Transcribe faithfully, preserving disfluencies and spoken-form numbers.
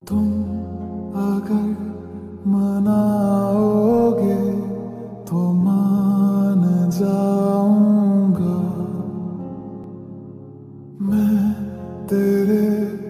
तुम अगर मनाओगे तो मान जाऊंगा मैं तेरे